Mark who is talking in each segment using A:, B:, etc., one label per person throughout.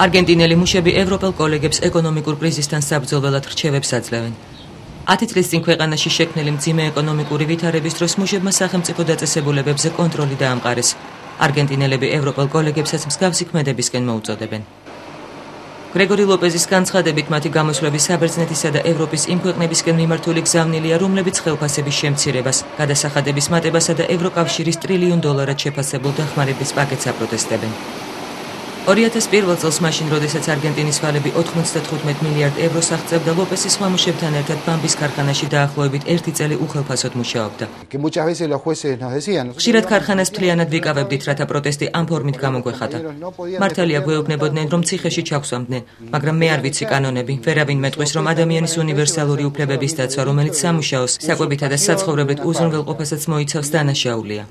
A: არგენტინელი მუშები ევროპელ კოლეგებს ეკონომიკურ კრიზისთან საბრძოლველად რჩევებს აძლევენ. 10 წლის წინ ქვეყანაში შექმნილი მძიმე ეკონომიკური ვითარების დროს მუშებმა სახელმწიფო დაწესებულებებზე კონტროლი დაამყარეს. არგენტინელები ევროპელ კოლეგებსაც მსგავსი ქმედებისკენ მოუწოდებენ. გრეგორი ლოპეზის განცხადებით, მათი გამოსვლების საბერძნეთისა და ევროპის იმ ქვეყნებისკენ მიმართული გზავნილია, რომლებიც ხელფასების შემცირებას, გადასახადების მატებასა და ევროკავშირის $1 ტრილიონ შეფასებულ დახმარების პაკეტს აპროტესტებენ. 2001 წელს მაშინ, როდესაც არგენტინის ვალები 95 მილიარდ ევროს აღწევდა, ლოპესის სხვა მუშებთან ერთად ბამბის ქარხანაში დაახლოებით 1 წელი უხელფასოდ მუშაობდა. ხშირად ქარხანას მთლიანად ვიკავებდით, რათა პროტესტი ამ ფორმით გამოგვეხატა. მართალია გვეუბნებოდნენ, რომ ციხეში ჩაგვსვამდნენ, მაგრამ მე არ ვიცი კანონები, ვერავინ მეტყვის, რომ ადამიანის უნივერსალური უფლებების დაცვა, რომელიც სამუშაოს, საკვებითა და საცხოვრებლით უზრუნველყოფასაც მოიცავს, დანაშაულია.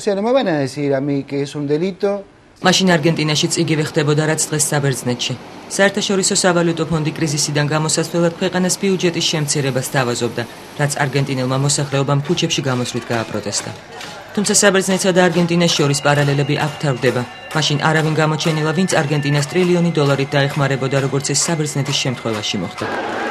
A: მაშინ არგენტინაშიც იგივე ხდებოდა, რაც დღეს საბერძნეთში. საერთაშორისო სავალუტო ფონდი კრიზისიდან გამოსასვლელად ქვეყანას ბიუჯეტის შემცირებას თავაზობდა, რაც არგენტინელმა მოსახლეობამ ქუჩებში გამოსვლით გააპროტესტა. თუმცა საბერძნეთსა და არგენტინას შორის პარალელები აქ თავდება. მაშინ არავინ გამოჩენილა, ვინც არგენტინას $1 ტრილიონი დაეხმარებოდა, როგორც ეს საბერძნეთის შემთხვევაში მოხდა.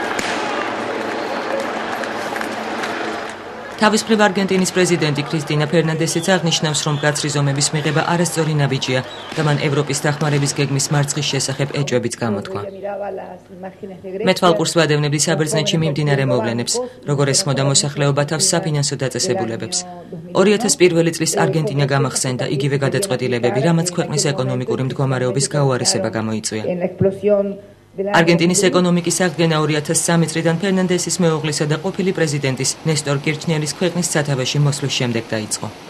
A: თავისუფლ არგენტინის პრეზიდენტი კრისტინა ფერნანდესიც აღნიშნავს, რომ მკაცრი ზომების მიღება არასწორი ნაბიჯია და მან ევროპის დახმარების გეგმის მარცხის შესახებ ეჭვებიც გამოთქვა. მე თვალყურს ვადევნებდი საბერძნეთში მიმდინარე მოვლენებს, როგორ ესხმოდა მოსახლეობა თავს საფინანსო დაწესებულებებს. 2001 წლის არგენტინა გამახსენდა იგივე გადაწყვეტილებები, რამაც ქვეყნის ეკონომიკური მდგომარეობის გაუარესება გამოიწვია. არგენტინის ეკონომიკის აღდგენა 2003 წლიდან ფერნანდესის მეუღლისა და ყოფილი პრეზიდენტის ნესტორ კირჩნერის ქვეყნის სათავეში მოსვლის შემდეგ დაიწყო.